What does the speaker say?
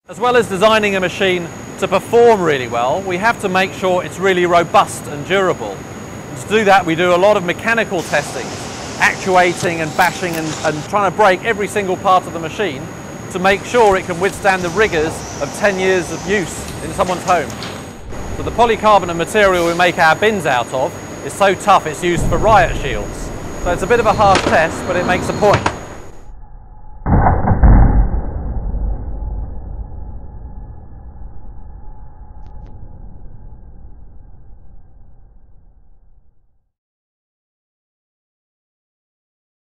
As well as designing a machine to perform really well, we have to make sure it's really robust and durable. And to do that, we do a lot of mechanical testing, actuating and bashing and trying to break every single part of the machine to make sure it can withstand the rigours of 10 years of use in someone's home. So the polycarbonate material we make our bins out of is so tough it's used for riot shields. So it's a bit of a harsh test, but it makes a point.